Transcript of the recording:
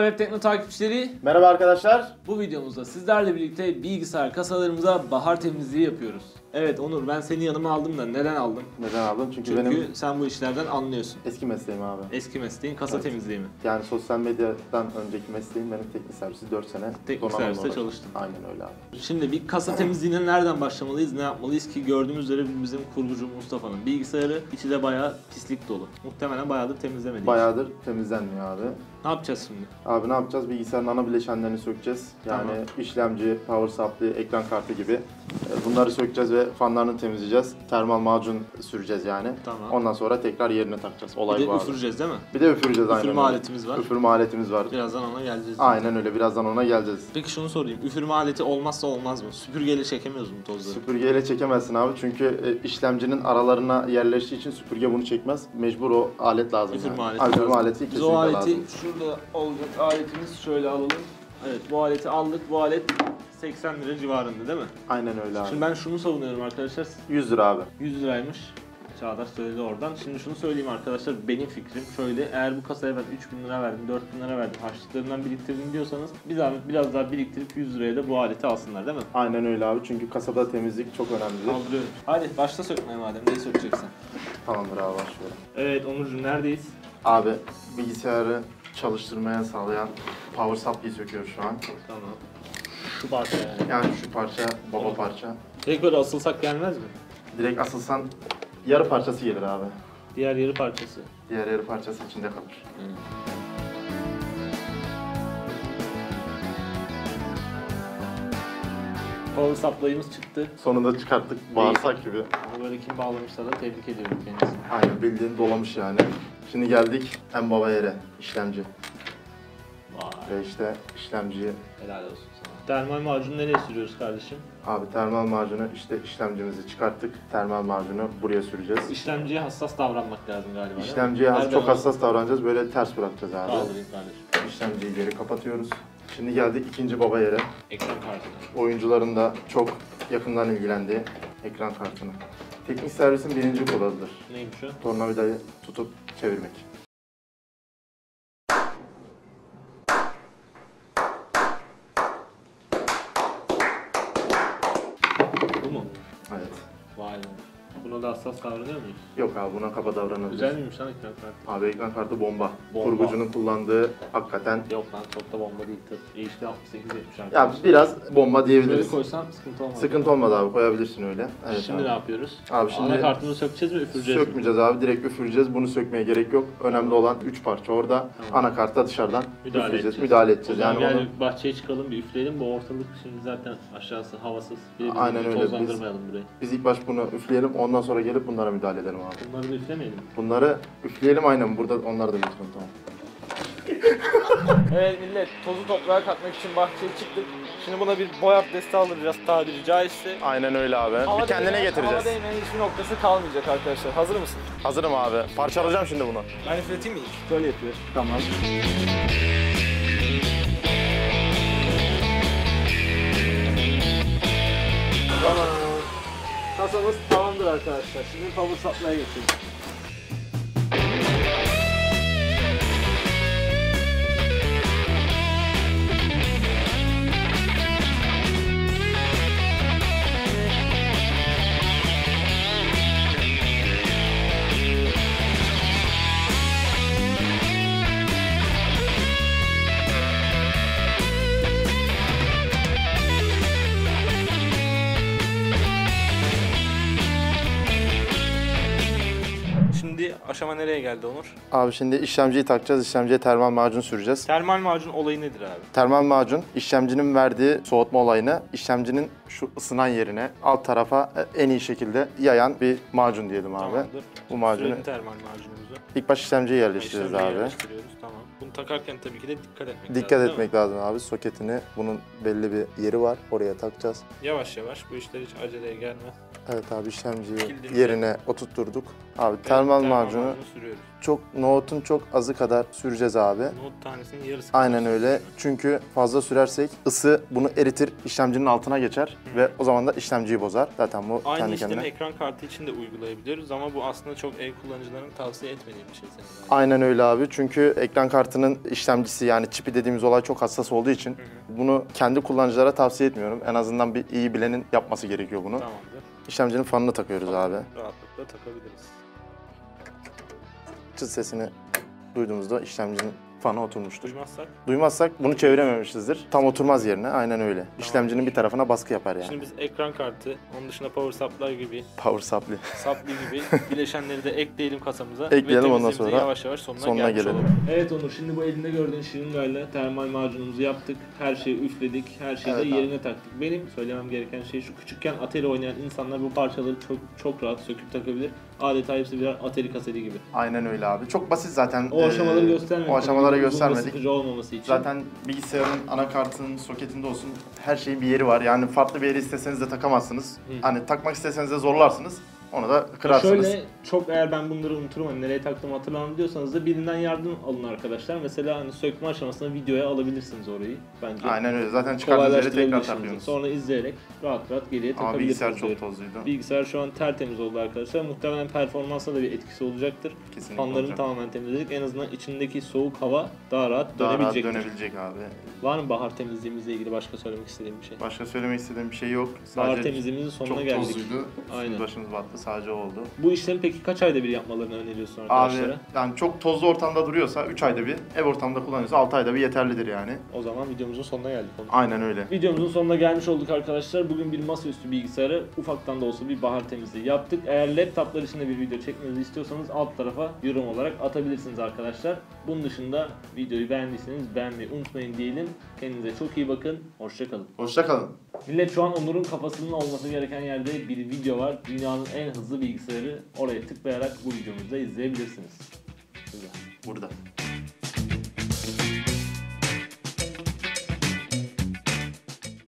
Web Tekno takipçileri. Merhaba arkadaşlar. Bu videomuzda sizlerle birlikte bilgisayar kasalarımıza bahar temizliği yapıyoruz. Evet Onur, ben seni yanıma aldım da neden aldım? Neden aldım? Çünkü Çünkü sen bu işlerden anlıyorsun. eski mesleğim abi. Eski mesleğin kasa Evet. temizliği mi? Yani sosyal medyadan önceki mesleğim benim teknik servisi 4 sene. Teknik donanımla serviste uğraştım. çalıştın. Aynen öyle abi. Şimdi bir kasa temizliğine nereden başlamalıyız, ne yapmalıyız ki gördüğünüz üzere bizim kurgucu Mustafa'nın bilgisayarı içi de bayağı pislik dolu. Muhtemelen bayağıdır temizlemediği Bayağıdır temizlenmiyor abi. Ne yapacağız şimdi? Abi ne yapacağız? Bilgisayarın ana bileşenlerini sökeceğiz. Yani Tamam. işlemci, power supply, ekran kartı gibi. Bunları sökeceğiz ve fanlarını temizleyeceğiz. Termal macun süreceğiz yani. Tamam. Ondan sonra tekrar yerine takacağız. Bir Olay de bu abi. üfüreceğiz değil mi? Bir de üfüreceğiz aynen Üfürme öyle. aletimiz var. Üfürme aletimiz var. Birazdan ona geleceğiz. Aynen öyle. Birazdan ona geleceğiz. Peki şunu sorayım. Üfürme aleti olmazsa olmaz mı? Süpürgeyle çekemiyoruz mu tozları? Süpürgeyle çekemezsin abi çünkü işlemcinin aralarına yerleştiği için süpürge bunu çekmez. Mecbur o alet lazım. Üfürme yani. aleti Üfürme lazım. aleti Biz kesinlikle o aleti lazım. şurada olacak aletimiz, şöyle alalım. Evet, bu aleti aldık. Bu alet 80 lira civarında değil mi? Aynen öyle abi. Şimdi ben şunu savunuyorum arkadaşlar. 100 lira abi. 100 liraymış. Çağdaş söyledi oradan. Şimdi şunu söyleyeyim arkadaşlar, benim fikrim şöyle: eğer bu kasaya ben 3000 lira verdim, 4000 lira verdim, harçlıklarından biriktirdim diyorsanız bir zahmet biraz daha biriktirip 100 liraya da bu aleti alsınlar değil mi? Aynen öyle abi çünkü kasada temizlik çok önemli. Kaldırıyorum. Hadi başla sökmeye madem, neyi sökeceksin? Tamamdır abi başlıyorum. Evet Onurcuğum, neredeyiz? Abi bilgisayarı çalıştırmaya sağlayan power supply'yi söküyoruz şu an. Tamam. Şu parça yani. Yani şu parça baba parça. Direkt böyle asılsak gelmez mi? Direkt asılsan yarı parçası gelir abi. Diğer yarı parçası. Diğer yarı parçası içinde kalır. Power supply'ımız çıktı. Sonunda çıkarttık bağırsak gibi. Bunu böyle kim bağlamışsa da tebrik ediyorum kendisini. Aynen bildiğin dolamış yani. Şimdi geldik en baba yere, işlemci. Vay, Ve işte işlemciyi, helal olsun sana. Termal macunu nereye sürüyoruz kardeşim? abi termal macunu işte işlemcimizi çıkarttık. Termal macunu buraya süreceğiz. İşlemciye hassas davranmak lazım galiba, değil mi? İşlemciye Nereden çok al- hassas davranacağız. Böyle ters bırakacağız abi. Kaldırayım kardeşim. İşlemciyi geri kapatıyoruz. Şimdi geldik ikinci baba yere. Ekran kartına. Oyuncuların da çok yakından ilgilendiği ekran kartını. Teknik servisin birinci kuralıdır. Neymiş o? Tornavidayı tutup çevirmek. Bu mu? Evet. Vay be. Buna da hassas davranıyor muyuz? Yok abi buna kaba davranabiliriz. Güzel miymiş lan ekran kartı? Abi ekran kartı bomba. Bomba. Kurgucunun kullandığı hakikaten. Yok lan, çok da bomba değil tabii. HD 6870 Ya arkadaşlar. biraz bomba Böyle diyebiliriz. koysam sıkıntı olmaz. Sıkıntı olmadı abi, koyabilirsin öyle. Evet Şimdi abi. ne yapıyoruz? Abi şimdi Anakartını sökeceğiz mi, üfüreceğiz mi? sökmeyeceğiz abi, direkt üfüreceğiz. Bunu sökmeye gerek yok. Önemli olan 3 parça orada. Tamam. Anakarta dışarıdan Müdahale üfleyeceğiz. edeceğiz. Müdahale O edeceğiz. zaman Yani gel onu bahçeye çıkalım, bir üfleyelim. Bu ortalık şimdi zaten aşağısı havasız. Bir de biz Aynen öyle. tozlandırmayalım burayı. biz ilk baş bunu üfleyelim. Ondan sonra gelip bunlara müdahale edelim abi. Bunları da üflemeyelim. Bunları üfleyelim aynen. Burada onlar da lütfen, tamam. Evet millet, tozu toprağa katmak için bahçeye çıktık. Şimdi buna bir boy abdesti aldıracağız tabiri caizse. Aynen öyle abi. Hava değmeyen hiçbir noktası kalmayacak arkadaşlar. Hazır mısın? Hazırım abi. Parçalayacağım şimdi bunu. Ben üfleteyim mi? Böyle yapıyor. Tamam. Tamam. Kasamız tamamdır arkadaşlar. Şimdi power supply'a geçelim. Şimdi aşama nereye geldi Onur? Abi şimdi işlemciyi takacağız. İşlemciye termal macun süreceğiz. Termal macun olayı nedir abi? Termal macun işlemcinin verdiği soğutma olayını işlemcinin şu ısınan yerine alt tarafa en iyi şekilde yayan bir macun diyelim abi. Tamamdır. Bu macunu Sürelim termal macunumuzu. ilk baş işlemciye yerleştireceğiz İşlemciye abi. yerleştiriyoruz, tamam. Bunu takarken tabii ki de dikkat etmek lazım. Dikkat değil etmek lazım abi. Soketini, bunun belli bir yeri var. Oraya takacağız. mi? Yavaş yavaş, bu işler hiç aceleye gelmez. Evet abi, işlemciyi Kilidimizi- yerine oturtturduk. Abi termal macunu sürüyoruz. nohutun çok azı kadar süreceğiz abi. Nohut tanesinin yarısı. Aynen öyle. Çünkü fazla sürersek ısı bunu eritir, işlemcinin altına geçer ve o zaman da işlemciyi bozar. Zaten bu Aynı kendi işlemi kendine. ekran kartı için de uygulayabiliyoruz ama bu aslında çok ev kullanıcılarının tavsiye etmediği bir şey senin. Aynen öyle abi. Çünkü ekran kartının işlemcisi yani çipi dediğimiz olay çok hassas olduğu için bunu kendi kullanıcılara tavsiye etmiyorum. En azından bir iyi bilenin yapması gerekiyor bunu. Tamamdır. İşlemcinin fanını takıyoruz abi. Rahatlıkla takabiliriz. Çıt sesini duyduğumuzda işlemcinin fanı oturmuştur. Duymazsak. Duymazsak bunu çevirememişizdir. Tam oturmaz yerine. Aynen öyle. İşlemcinin bir tarafına baskı yapar yani. Şimdi biz ekran kartı, onun dışında power supply gibi, Power supply. saplı gibi bileşenleri de ekleyelim kasamıza. Ekleyelim, ve ondan temizliğimize sonra yavaş yavaş sonuna gelmiş gelelim. olalım. Evet Onur, şimdi bu elinde gördüğün şırıngayla termal macunumuzu yaptık. Her şeyi üfledik, her şeyi de Evet abi. yerine taktık. Benim söylemem gereken şey şu: küçükken Atari oynayan insanlar bu parçaları çok rahat söküp takabilir. Adeta hepsi birer Atari kaseti gibi. Aynen öyle abi. Çok basit zaten. O aşamaları göstermedik. O aşamaları Uzun ve göstermedik. sıkıcı olmaması için. Zaten bilgisayarın anakartının soketinde olsun her şeyin bir yeri var. Yani farklı bir yeri isteseniz de takamazsınız. Hani takmak isteseniz de zorlarsınız. Onu da kırarsınız. Şöyle çok, eğer ben bunları unuturum hani nereye taktığımı hatırlamam diyorsanız da birinden yardım alın arkadaşlar. Mesela hani sökme aşamasında videoya alabilirsiniz orayı bence. Aynen öyle. Zaten çıkardığınız yere tekrar Kolaylaştırabilirsiniz. takıyorsunuz. Sonra izleyerek rahat geriye Ama takabilirsiniz. bilgisayar çok diyorum. tozluydu. Bilgisayar şu an tertemiz oldu arkadaşlar. Muhtemelen performansa da bir etkisi olacaktır. Kesinlikle Fanlarını olacak. tamamen temizledik. En azından içindeki soğuk hava daha rahat Daha rahat dönebilecektir. dönebilecek abi. Var mı bahar temizliğimizle ilgili başka söylemek istediğim bir şey? Başka söylemek istediğim bir şey yok. Bahar Sadece temizliğimizin sonuna çok geldik. tozluydu. Aynen. Aynen. Başımız battı. Sadece o oldu. Bu işlemi peki kaç ayda bir yapmalarını öneriyorsun Abi arkadaşlara? yani çok tozlu ortamda duruyorsa 3 ayda bir, ev ortamında kullanıyorsa 6 ayda bir yeterlidir yani. O zaman videomuzun sonuna geldik. Aynen öyle. Videomuzun sonuna gelmiş olduk arkadaşlar. Bugün bir masaüstü bilgisayarı ufaktan da olsa bir bahar temizliği yaptık. Eğer laptoplar için de bir video çekmenizi istiyorsanız alt tarafa yorum olarak atabilirsiniz arkadaşlar. Bunun dışında videoyu beğendiyseniz beğenmeyi unutmayın diyelim. Kendinize çok iyi bakın. Hoşça kalın. Hoşça kalın. Millet, şu an Onur'un kafasının olması gereken yerde bir video var. Dünyanın en hızlı bilgisayarı. Oraya tıklayarak bu videomuzu da izleyebilirsiniz. Güzel. Burada.